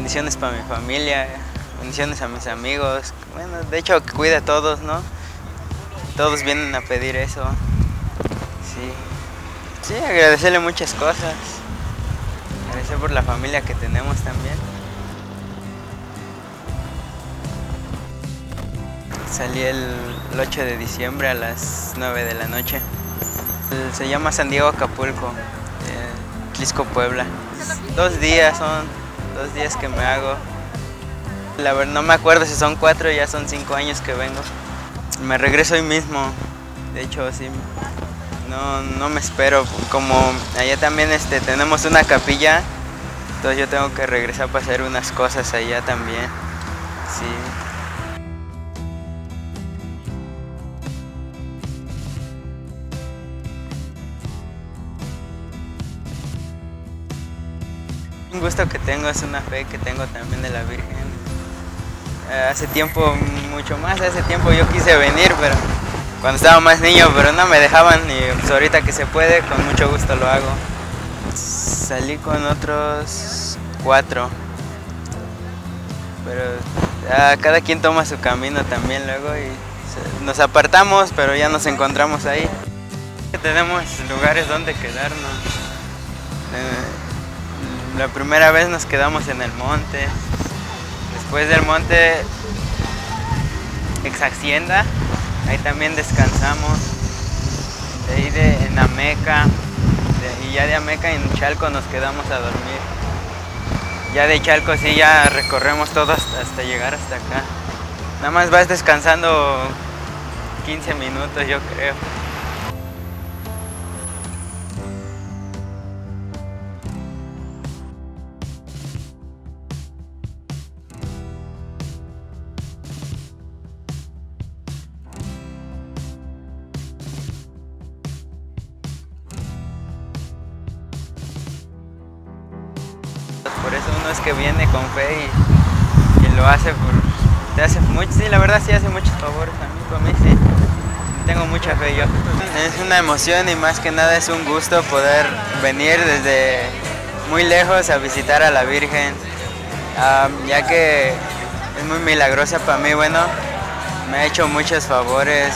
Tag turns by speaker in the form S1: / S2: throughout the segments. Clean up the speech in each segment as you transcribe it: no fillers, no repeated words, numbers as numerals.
S1: bendiciones para mi familia, bendiciones a mis amigos. Bueno, de hecho cuida a todos, ¿no? Todos vienen a pedir eso. Sí, agradecerle muchas cosas. Agradecer por la familia que tenemos también. Salí el 8 de diciembre a las 9 de la noche. Se llama San Diego Acapulco, Tlisco, Puebla. 2 días son, 2 días que me hago. La verdad no me acuerdo si son 4, ya son 5 años que vengo. Me regreso hoy mismo, de hecho sí, no me espero. Como allá también tenemos una capilla, entonces yo tengo que regresar para hacer unas cosas allá también. Sí. Un gusto que tengo, es una fe que tengo también de la Virgen. Hace tiempo, mucho más, hace tiempo yo quise venir, pero cuando estaba más niño, pero no me dejaban, y pues ahorita que se puede, con mucho gusto lo hago. Salí con otros 4, pero cada quien toma su camino también luego y nos apartamos, pero ya nos encontramos ahí. Tenemos lugares donde quedarnos. La primera vez nos quedamos en el monte, después del monte ex hacienda, ahí también descansamos, de ahí en Ameca, y ya de Ameca en Chalco nos quedamos a dormir. Ya de Chalco sí ya recorremos todo hasta llegar hasta acá. Nada más vas descansando 15 minutos yo creo. Por eso uno es que viene con fe y lo hace te hace mucho, sí, la verdad sí hace muchos favores a mí sí, tengo mucha fe yo. Es una emoción y más que nada es un gusto poder venir desde muy lejos a visitar a la Virgen, ya que es muy milagrosa para mí. Bueno, me ha hecho muchos favores,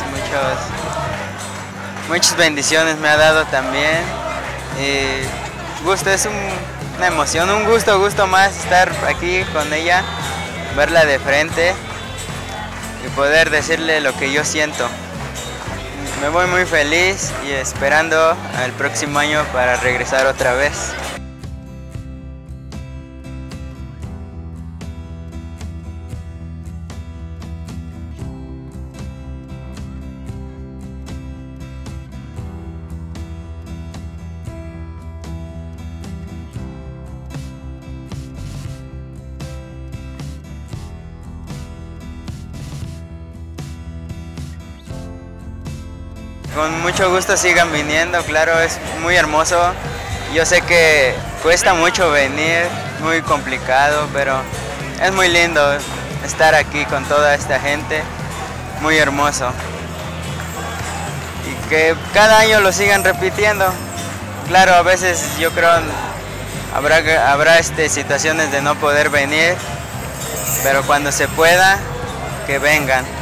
S1: muchas bendiciones me ha dado también, y gusto, es una emoción, un gusto más estar aquí con ella, verla de frente y poder decirle lo que yo siento. Me voy muy feliz y esperando al próximo año para regresar otra vez. Con mucho gusto sigan viniendo, claro, es muy hermoso. Yo sé que cuesta mucho venir, muy complicado, pero es muy lindo estar aquí con toda esta gente, muy hermoso. Y que cada año lo sigan repitiendo. Claro, a veces yo creo habrá situaciones de no poder venir, pero cuando se pueda, que vengan.